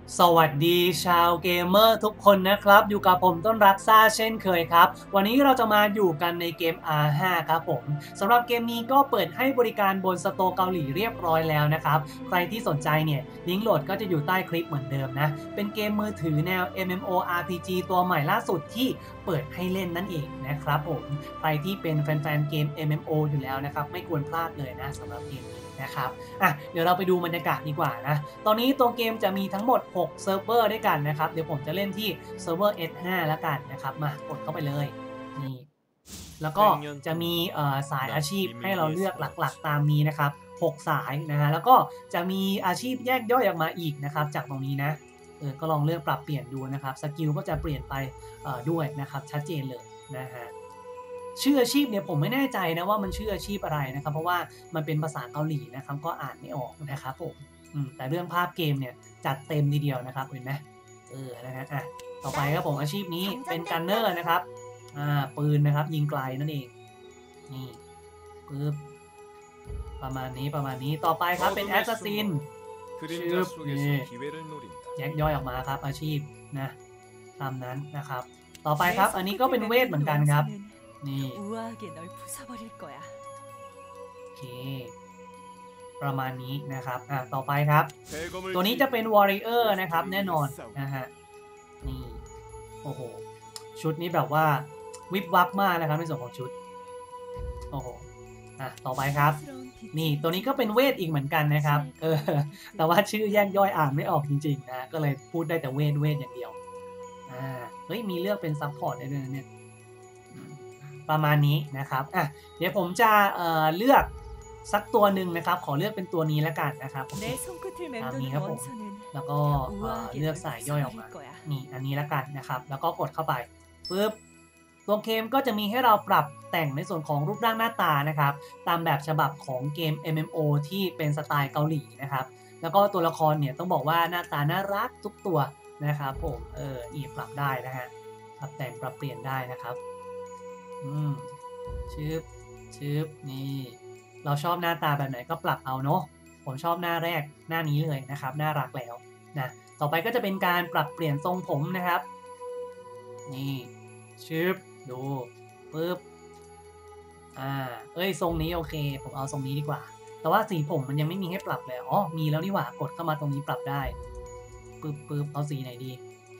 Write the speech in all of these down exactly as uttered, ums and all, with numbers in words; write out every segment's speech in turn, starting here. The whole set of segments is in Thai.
สวัสดีชาวเกมเมอร์ทุกคนนะครับอยู่กับผมต้นรักซ่าเช่นเคยครับวันนี้เราจะมาอยู่กันในเกม อาร์ ไฟว์ ครับผมสำหรับเกมนี้ก็เปิดให้บริการบนสโตร์เกาหลีเรียบร้อยแล้วนะครับใครที่สนใจเนี่ยลิงก์โหลดก็จะอยู่ใต้คลิปเหมือนเดิมนะเป็นเกมมือถือแนว เอ็ม เอ็ม โอ อาร์ พี จี ตัวใหม่ล่าสุดที่เปิดให้เล่นนั่นเองนะครับผมใครที่เป็นแฟนๆเกม เอ็ม เอ็ม โอ อยู่แล้วนะครับไม่ควรพลาดเลยนะสำหรับเกมนี้นะครับอ่ะเดี๋ยวเราไปดูบรรยากาศดีกว่านะตอนนี้ตัวเกมจะมีทั้งหมดหกเซิร์ฟเวอร์ด้วยกันนะครับเดี๋ยวผมจะเล่นที่เซิร์ฟเวอร์ เอส ไฟว์ แล้วกันนะครับมากดเข้าไปเลยนี่แล้วก็จะมีสายอาชีพให้เราเลือกหลักๆตามนี้นะครับหกสายนะฮะแล้วก็จะมีอาชีพแยกย่อยออกมาอีกนะครับจากตรงนี้นะเออก็ลองเลือกปรับเปลี่ยนดูนะครับสกิลก็จะเปลี่ยนไปด้วยนะครับชัดเจนเลยนะฮะชื่ออาชีพเนี่ยผมไม่แน่ใจนะว่ามันชื่ออาชีพอะไรนะครับเพราะว่ามันเป็นภาษาเกาหลีนะครับก็อ่านไม่ออกนะครับผมแต่เรื่องภาพเกมเนี่ยจัดเต็มทีเดียวนะครับเห็นไหมเออนะฮะอ่ะต่อไปครับผมอาชีพนี้เป็นกันเนอร์นะครับอ่าปืนนะครับยิงไกลนั่นเองนี่ปึ๊บประมาณนี้ประมาณนี้ต่อไปครับเป็นแอสซัสซินชื่อนี่แยกย่อยออกมาครับอาชีพนะตามนั้นนะครับต่อไปครับอันนี้ก็เป็นเวทเหมือนกันครับนี่โอเคประมาณนี้นะครับอ่ะต่อไปครับตัวนี้จะเป็น Warrior นะครับแน่นอนนะฮะนี่โอ้โหชุดนี้แบบว่าวิบวับมากนะครับในส่วนของชุดโอ้โหอ่ะต่อไปครับนี่ตัวนี้ก็เป็นเวทอีกเหมือนกันนะครับเออแต่ว่าชื่อแยกย่อยอ่านไม่ออกจริงๆนะก็เลยพูดได้แต่เวทเวทอย่างเดียวอ่าเฮ้ยมีเลือกเป็นซัพพอร์ตได้ด้วยเนี่ยประมาณนี้นะครับอ่ะเดี๋ยวผมจะเอ่อเลือกสักตัวหนึ่งนะครับขอเลือกเป็นตัวนี้แล้วกันนะครับตามนี้ครับผมแล้วก็เลือกสายย่อยออกมานี่อันนี้แล้วกันนะครับแล้วก็กดเข้าไปปึ๊บตัวเกมก็จะมีให้เราปรับแต่งในส่วนของรูปร่างหน้าตานะครับตามแบบฉบับของเกม เอ็ม เอ็ม โอ ที่เป็นสไตล์เกาหลีนะครับแล้วก็ตัวละครเนี่ยต้องบอกว่าหน้าตาน่ารักทุกตัวนะครับผมเออนี่ปรับได้นะฮะปรับแต่งปรับเปลี่ยนได้นะครับอืมชืบชืบนี่เราชอบหน้าตาแบบไหนก็ปรับเอาเนาะผมชอบหน้าแรกหน้านี้เลยนะครับน่ารักแล้วนะต่อไปก็จะเป็นการปรับเปลี่ยนทรงผมนะครับนี่ชืบดูปึ๊บอ่าเอ้ยทรงนี้โอเคผมเอาทรงนี้ดีกว่าแต่ว่าสีผมมันยังไม่มีให้ปรับเลยอ๋อมีแล้วนี่หว่ากดเข้ามาตรงนี้ปรับได้ปึ๊บปึ๊บเอาสีไหนดี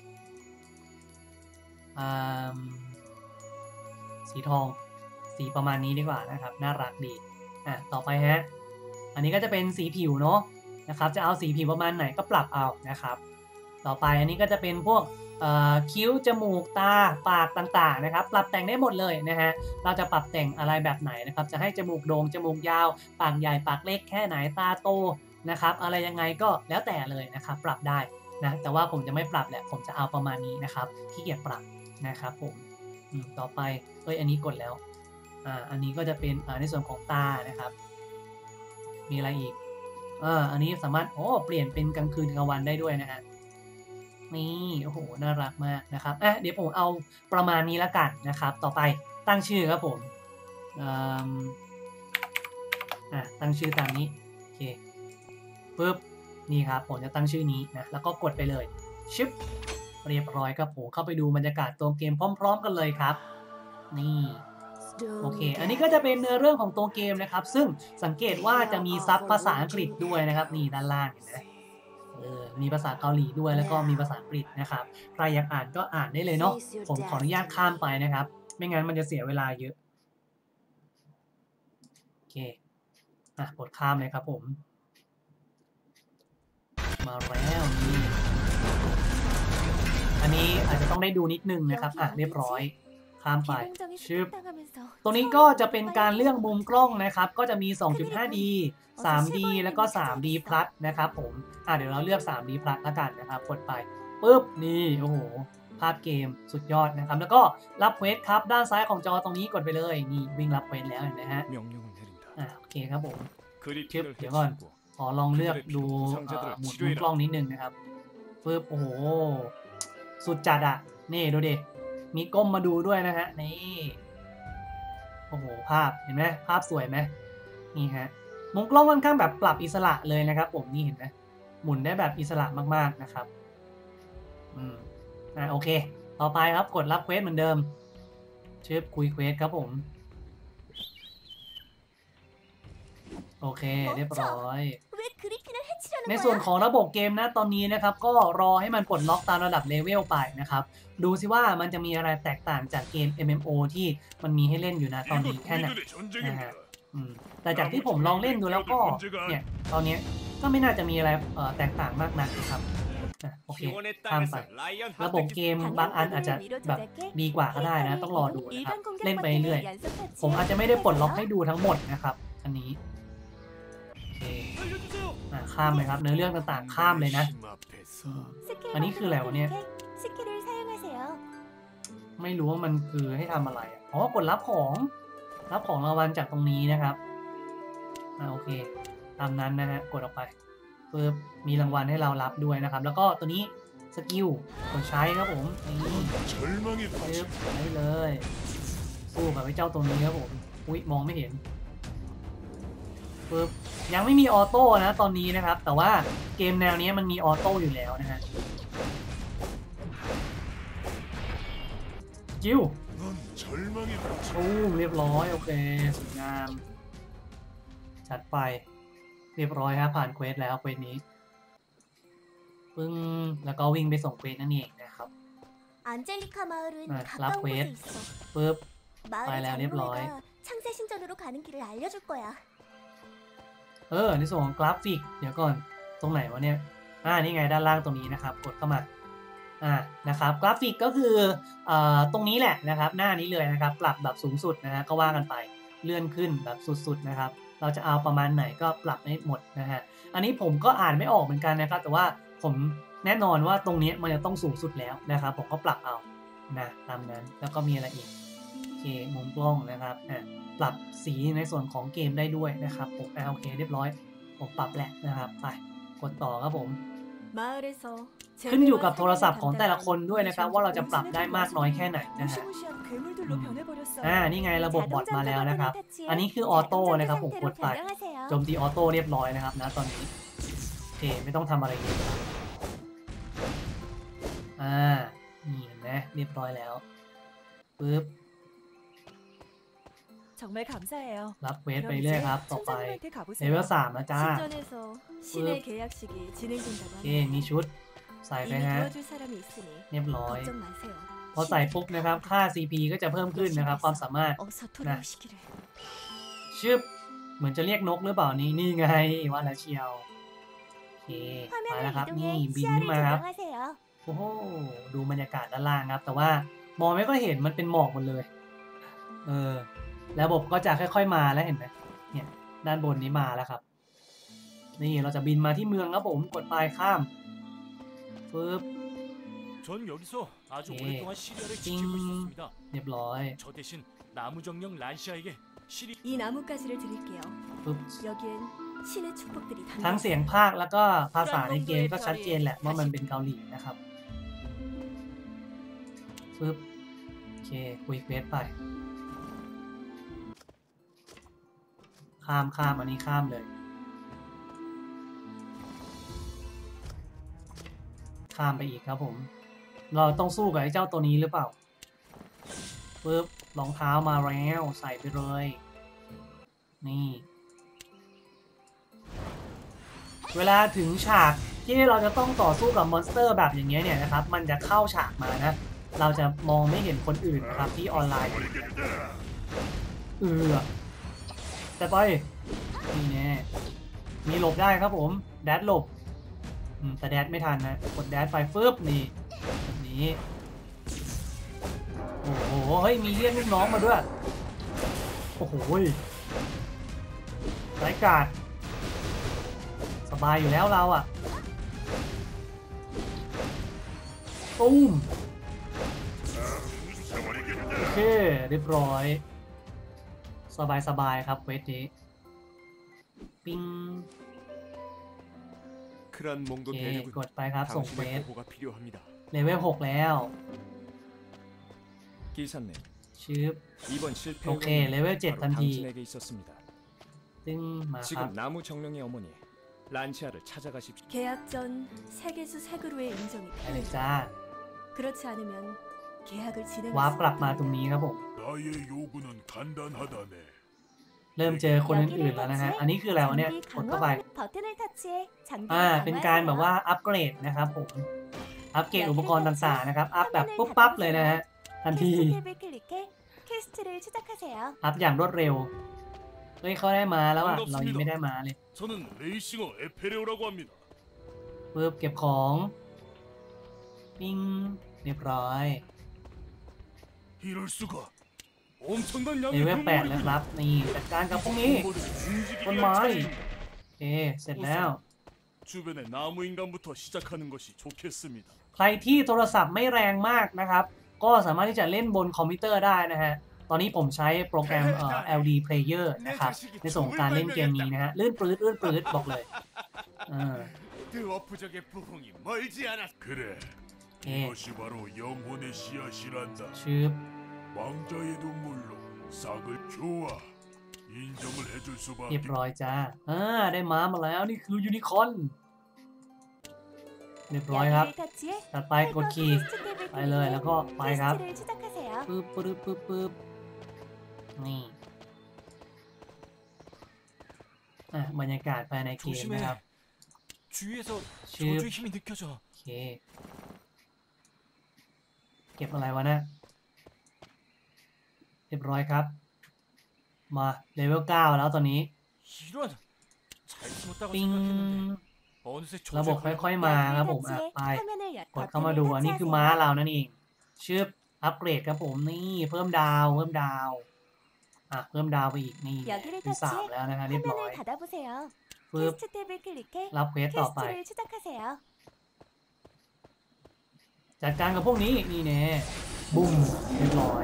อ่าสีทองสีประมาณนี้ดีกว่านะครับน่ารักดีอ่ะต่อไปฮะอันนี้ก็จะเป็นสีผิวเนาะนะครับจะเอาสีผิวประมาณไหนก็ปรับเอานะครับต่อไปอันนี้ก็จะเป็นพวกคิ้วจมูกตาปากต่างๆนะครับปรับแต่งได้หมดเลยนะฮะเราจะปรับแต่งอะไรแบบไหนนะครับจะให้จมูกโด่งจมูกยาวปากใหญ่ปากเล็กแค่ไหนตาโตนะครับอะไรยังไงก็แล้วแต่เลยนะครับปรับได้นะแต่ว่าผมจะไม่ปรับแหละผมจะเอาประมาณนี้นะครับขี้เกียจปรับนะครับผมต่อไปเอ้ยอันนี้กดแล้วอ่าอันนี้ก็จะเป็นอ่าในส่วนของตานะครับมีอะไรอีกอ่าอันนี้สามารถโอ้เปลี่ยนเป็นกลางคืนกลางวันได้ด้วยนะฮะนี่โอ้โหน่ารักมากนะครับอ่ะเดี๋ยวผมเอาประมาณนี้แล้วกันนะครับต่อไปตั้งชื่อครับผมอ่าตั้งชื่อตามนี้โอเคปึ๊บนี่ครับผมจะตั้งชื่อนี้นะแล้วก็กดไปเลยชิปเรียบร้อยครับผมเข้าไปดูบรรยากาศตัวเกมพร้อมๆกันเลยครับนี่โอเคอันนี้ก็จะเป็นเนื้อเรื่องของตัวเกมนะครับซึ่งสังเกตว่าจะมีซับภาษาอังกฤษด้วยนะครับนี่ด้านล่างเห็นไหมเออมีภาษาเกาหลีด้วยแล้วก็มีภาษาอังกฤษนะครับใครอยากอ่านก็อ่านได้เลยเนาะผมขออนุญาตข้ามไปนะครับไม่งั้นมันจะเสียเวลาเยอะโอเคอ่ะกดข้ามเลยครับผมมาแล้วนี่อันนี้อาจจะต้องได้ดูนิดนึงนะครับอ่ะเรียบร้อยข้ามไปชึบตรงนี้ก็จะเป็นการเลือกมุมกล้องนะครับก็จะมี สองจุดห้าดี สามดี แล้วก็ สามดี plus นะครับผมอ่ะเดี๋ยวเราเลือก สามดี plus แล้วกันนะครับกดไปปึ๊บนี่โอ้โหภาพเกมสุดยอดนะครับแล้วก็รับเควสครับด้านซ้ายของจอตรงนี้กดไปเลยนี่วิ่งรับเควสแล้วเห็นไหมฮะอ่ะโอเคครับผมชึบเดี๋ยวก่อนขอลองเลือกดูหมุนมุมกล้องนิดนึงนะครับปึ๊บโอ้โหสุดจัดอ่ะนี่ดูดิมีก้มมาดูด้วยนะฮะนี่โอ้โหภาพเห็นไหมภาพสวยไหมนี่ฮะมุมกล้องค่อนข้างแบบปรับอิสระเลยนะครับผมนี่เห็นไหมหมุนได้แบบอิสระมากๆนะครับอืมอ่าโอเคต่อไปครับกดรับเควสเหมือนเดิมเชิญคุยเควสครับผมโอเคเรียบร้อยในส่วนของระบบเกมนะตอนนี้นะครับก็รอให้มันปลดล็อกตามระดับเลเวลไปนะครับดูซิว่ามันจะมีอะไรแตกต่างจากเกม เอ็ม เอ็ม โอ ที่มันมีให้เล่นอยู่นะตอนนี้แค่ไหนนะฮะแต่จากที่ผมลองเล่นดูแล้วก็เนี่ยตอนนี้ก็ไม่น่าจะมีอะไรแตกต่างมากนักนะครับโอเคข้ามไประบบเกมบางอันอาจจะแบบดีกว่าก็ได้นะต้องรอดูนะครับเล่นไปเรื่อยผมอาจจะไม่ได้ปลดล็อกให้ดูทั้งหมดนะครับอันนี้ข้ามเลยครับเนื้อเรื่องต่างๆข้ามเลยนะอันนี้คืออะไรวะเนี่ยไม่รู้ว่ามันคือให้ทำอะไรอ๋อกดรับของรับของรางวัลจากตรงนี้นะครับอ่าโอเคตามนั้นนะฮะกดออกไปเพื่อมีรางวัลให้เรารับด้วยนะครับแล้วก็ตัวนี้สกิลกดใช้ครับผมนี่ใช้เลยสู้กับไอ้เจ้าตัวนี้ครับผมอุ้ยมองไม่เห็นปึ๊บยังไม่มีออโต้นะตอนนี้นะครับแต่ว่าเกมแนวนี้มันมีออโต้อยู่แล้วนะฮะจิ้วโอ้เรียบร้อยโอเคสวยงามจัดไปเรียบร้อยครับผ่านเควสแล้วเควสนี้ปึ้งแล้วก็วิ่งไปส่งเควสนั่นเองนะครับรับเควสปึ๊บไปแล้วเรียบร้อยเออในส่วนของกราฟิกเดี๋ยวก่อนตรงไหนวะเนี่ยอ่านี่ไงด้านล่างตรงนี้นะครับกดเข้ามาอ่านะครับกราฟิกก็คืออ่าตรงนี้แหละนะครับหน้านี้เลยนะครับปรับแบบสูงสุดนะฮะก็ว่ากันไปเลื่อนขึ้นแบบสุดๆนะครับเราจะเอาประมาณไหนก็ปรับให้หมดนะฮะอันนี้ผมก็อ่านไม่ออกเหมือนกันนะครับแต่ว่าผมแน่นอนว่าตรงนี้มันจะต้องสูงสุดแล้วนะครับผมก็ปรับเอานะตามนั้นแล้วก็มีอะไรอีกโอเคมุมกล้องนะครับอ่าปรับสีในส่วนของเกมได้ด้วยนะครับผมโอเคเรียบร้อยผมปรับแหละนะครับไปกดต่อครับผมขึ้นอยู่กับโทรศัพท์ของแต่ละคนด้วยนะครับว่าเราจะปรับได้มากน้อยแค่ไหนนะฮะอ่านี่ไงระบบบอทมาแล้วนะครับอันนี้คือออโต้นะครับผมกดไปโจมตีออโต้เรียบร้อยนะครับนะตอนนี้โอเคไม่ต้องทำอะไรเยอะอ่านี่เห็นไหมเรียบร้อยแล้วปึ๊บรับเวทไปเรื่อยครับต่อไปเลเวลสามนะจ้าปึ๊บโอเคมีชุดใส่ไปฮะเรียบร้อยพอใส่ปุ๊บนะครับค่า ซี พี ก็จะเพิ่มขึ้นนะครับความสามารถนะชื่อเหมือนจะเรียกนกหรือเปล่านี่นี่ไงว่าแล้วเชียวโอเคมาแล้วครับนี่บินขึ้นมาครับโอ้โหดูบรรยากาศด้านล่างครับแต่ว่ามองไม่ค่อยเห็นมันเป็นหมอกหมดเลยเออระบบก็จะค่อยๆมาแล้วเห็นไหมเนี่ยด้านบนนี้มาแล้วครับนี่เราจะบินมาที่เมืองครับผมกดปลายข้ามปึ๊บ전 여기서 아주 오랫동안 시리아를 지키고 있었습니다. เรียบร้อย 저 대신 나무정령 란시아에게 시리 이 나뭇가지를 드릴게요. 여기엔 신의 축복들이 담겨 ทั้งเสียงภาคแล้วก็ภาษาในเกมก็ชัดเจนแหละว่ามันเป็นเกาหลีนะครับปึ๊บโอเคคุยเควสไปข้ามข้ามอันนี้ข้ามเลยข้ามไปอีกครับผมเราต้องสู้กับไอ้เจ้าตัวนี้หรือเปล่าปึ๊บรองเท้ามาแล้วใส่ไปเลยนี่เวลาถึงฉากที่เราจะต้องต่อสู้กับมอนสเตอร์แบบอย่างเงี้ยเนี่ยนะครับมันจะเข้าฉากมานะเราจะมองไม่เห็นคนอื่นนะครับที่ออนไลน์เออแต่ไปนี่แน่มีหลบได้ครับผมแดดหลบแต่แดดไม่ทันนะกดแดดไปฟึบนี่แบบนี้โอ้โหเฮ้ยมีเรียกลูกน้องมาด้วยโอ้โหไร้กาดสบายอยู่แล้วเราอ่ะตุ้มโอเคเรียบร้อยสบายสบายครับเวทนี้ปิ้งโอเคกดไปครับส่งเควสเลเวลหกแล้วชื่อโอเคเลเวลเจ็ดทันทีซึ่งมาครับ 계약 전 세계수 세그루의 인정이 필요해. จ้า 그렇지 않으면 계약을 วาร์ป 진행할 กลับมาตรงนี้ครับผม 나의 요구는 간단하다네. เริ่มเจอคนอื่นๆแล้วนะฮะอันนี้คืออะไรวะเนี่ยกดเข้าไป 버튼을 타치해 장비를 อ่าเป็นการแบบว่าอัปเกรดนะครับผมอัปเกรดอุปกรณ์ต่างๆนะครับอัพแบบปุ๊บปั๊บเลยนะฮะทันที 퀘스트 탭을 클릭해 퀘스트를 추적하세요. อัพอย่างรวดเร็วเฮ้ยเขาได้มาแล้วอ่ะเรายังไม่ได้มาเลย 저는 레이싱어 에페레오라고 합니다. ปึ๊บเก็บของปิ้งเรียบร้อย 이럴 수가. 엄청난 เล 양의 เวลแปดแล้วครับนี่จัดการกับพวกนี้ ต้นไม้ 움직이게 โอเคเสร็จแล้ว 주변의 나무 인간부터 시작하는 것이 좋겠습니다. ใครที่โทรศัพท์ไม่แรงมากนะครับก็สามารถที่จะเล่นบนคอมพิวเตอร์ได้นะฮะตอนนี้ผมใช้โปรแกรมเอ่อ แอล ดี Player นะครับในส่วนของการเล่นเกมนี้นะฮะลื่นปลื้ดลื่นปลื้ดบอกเลยเออ 드워프족의 부흥이 멀지 않았. 그래. 예. 이것이 바로 영혼의 씨앗이란다. ชืบ 왕자의 눈물로 싹을 좋아. 인정을 해줄 เรียบ 수밖에. ร้อยจ้าอ่าได้ม้ามาแล้วนี่คือยูนิคอร์นเรียบร้อยครับ 여기를 타치해 ตัดไปกด 퀘스트 คีย์ 탭을 ไปเลยแล้วก็ไปครับ 퀘스트를 추적하세요. ปึ๊บปึ๊บปึ๊บปึ๊บนี่อ่ะบรรยากาศภายในเกมนะครับ 조심해. 주위에서 십. 저주의 힘이 느껴져. โอเคเก็บอะไรวะนะเรียบร้อยครับมาเลเวลเก้าแล้วตอนนี้ 이런. 잘 숨었다고 ปิ้ง 생각했는데 어느새 ระบบ 조주의 ค่อยๆมาครับผมอ่ะ 타치해 ไป 화면을 열 กดเข้ามาดูอันนี้คือม้าเรานั่นเองชื่ออัปเกรดครับผมนี่เพิ่มดาวเพิ่มดาวอ่ะเพิ่มดาวไปอีกนี่ 여기를 เป็นสามแล้วนะฮะเรียบร้อย 화면을 닫아보세요. ปึ๊บ 퀘스트 탭을 클릭해 รับเควสต่อไป 퀘스트를 추적하세요. จัดการกับพวกนี้นี่แน่บุ้มเรียบร้อย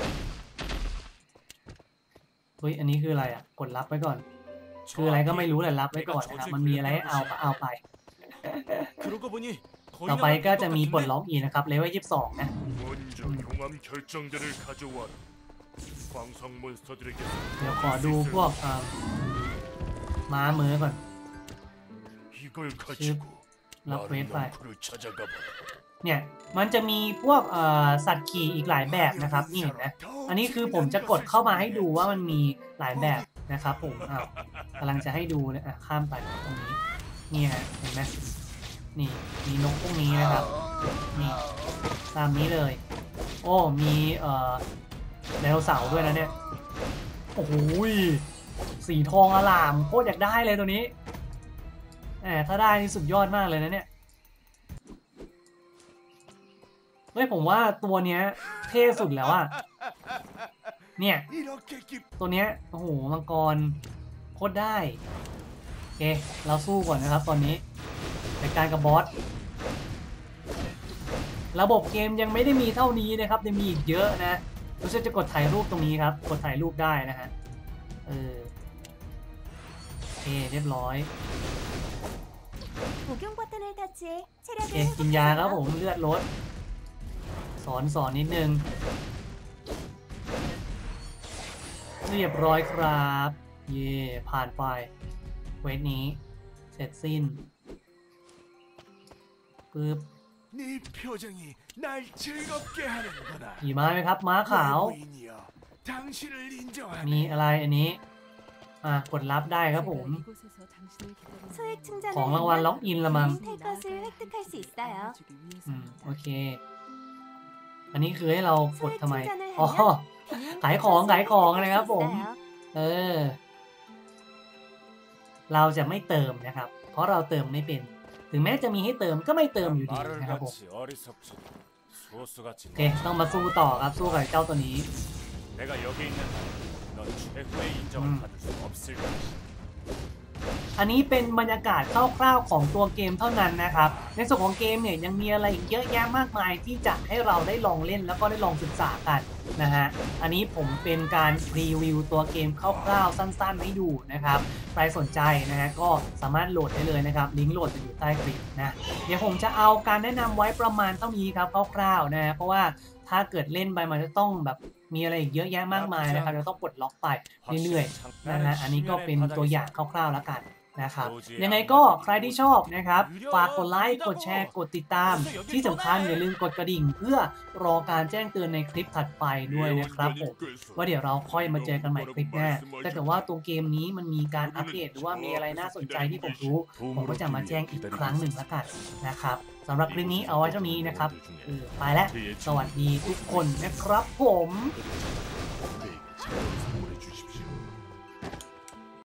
เฮ้ยอันนี้คืออะไรอ่ะกดรับไว้ก่อน คืออะไรก็ไม่รู้แหละรับไว้ก่อนนะครับมันมีอะไรให้เอาก็เอาไป 그러고 보니 ต่อไป 거의 ก็จะมีปลดล็อกอีกนะครับเลเวลยี่สิบสองนะ 먼저 용암 결정대를 가져와라. 광석 몬스터들에게 เดี๋ยวขอดูพวกอ่าม้ามือก่อน 이걸 가지고 라프에 나를 파이. 덩크를 찾아가봐라. เนี่ยมันจะมีพวกเอ่อสัตว์ขี่อีกหลายแบบนะครับนี่เห็นไหมอันนี้คือผมจะกดเข้ามาให้ดูว่ามันมีหลายแบบนะครับผมอ้าวกำลังจะให้ดูเลยอ่ะข้ามไปตรงนี้นี่ฮะเห็นไหมนี่มีนกพวกนี้นะครับนี่ตามนี้เลย โอ้มีเอ่อไดโนเสาร์ด้วยนะเนี่ยโอ้โหสีทองอลามโคตรอยากได้เลยตัวนี้แหมถ้าได้นี่สุดยอดมากเลยนะเนี่ยเฮ้ยผมว่าตัวเนี้ยเท่สุดแล้วอะเนี่ย 이렇게 깊 ตัวเนี้ยโอ้โหมังกรโคตรได้โอเคเราสู้ก่อนนะครับตอนนี้ในการกับบอสระบบเกมยังไม่ได้มีเท่านี้นะครับยังมีอีกเยอะนะรู้สึกจะกดถ่ายรูปตรงนี้ครับกดถ่ายรูปได้นะฮะเออโอเคเรียบร้อย 복용 버튼을 타치해 โอ 체력을 เคกินยาครับผม 회복하세요. เลือดลดสอนสอนนิดนึงเรียบร้อยครับเย่ผ่านไปเวทนี้เสร็จสิ้นปึ๊บ 네 표정이 날 즐겁게 하는구나. ขี่ม้าไหมครับม้าขาว 외부인이여, 당신을 มี 인정하네. อะไรอันนี้อ่ะกดรับได้ครับผม 소액 충전을 ของรางวัลล็อกอินละมั้ง 탈 것을 획득할 수 있어요. อืมโอเค อันนี้คือให้เรากด 소액 ทำไม 충전을 อ๋อ 하면 ขายของขายของนะครับผม 있어요. เออ เราจะไม่เติมนะครับ เพราะเราเติมไม่เป็น ถึงแม้จะมีให้เติมก็ไม่เติมอยู่ดี 말을 นะครับผม 같이 어리석지 소스같이 โอเค ต้องมาสู้ต่อครับ สู้กับเจ้าตัวนี้ 내가 여기 있는 한 넌 최고의 인정을 음. 받을 수 없을 것이다. อันนี้เป็นบรรยากาศคร่าวๆของตัวเกมเท่านั้นนะครับ ในส่วนของเกมเนี่ยยังมีอะไรอีกเยอะแยะมากมายที่จะให้เราได้ลองเล่นแล้วก็ได้ลองศึกษากันนะฮะ อันนี้ผมเป็นการรีวิวตัวเกมคร่าวๆสั้นๆให้ดูนะครับ ใครสนใจนะฮะก็สามารถโหลดได้เลยนะครับ ลิงก์โหลดจะอยู่ใต้คลิปนะ เดี๋ยวผมจะเอาการแนะนำไว้ประมาณเท่านี้ครับคร่าวๆนะเพราะว่าถ้าเกิดเล่นไปมันจะต้องแบบมีอะไรอีกเยอะแยะมากมายนะครับจะต้องปลดล็อกไปเรื่อยๆนะฮะอันนี้ก็เป็นตัวอย่างคร่าวๆแล้วกันนะครับยังไงก็ใครที่ชอบนะครับฝากกดไลค์กดแชร์กดติดตามที่สำคัญอย่าลืมกดกระดิ่งเพื่อรอการแจ้งเตือนในคลิปถัดไปด้วยนะครับผมว่าเดี๋ยวเราค่อยมาเจอกันใหม่คลิปหน้าถ้าเกิดว่าตัวเกมนี้มันมีการอัปเดตหรือว่ามีอะไรน่าสนใจที่ผมรู้ผมก็จะมาแจ้งอีกครั้งหนึ่งแล้วกันนะครับสำหรับคลิปนี้เอาไว้เท่านี้นะครับเออไปแล้วสวัสดีทุกคนนะครับผม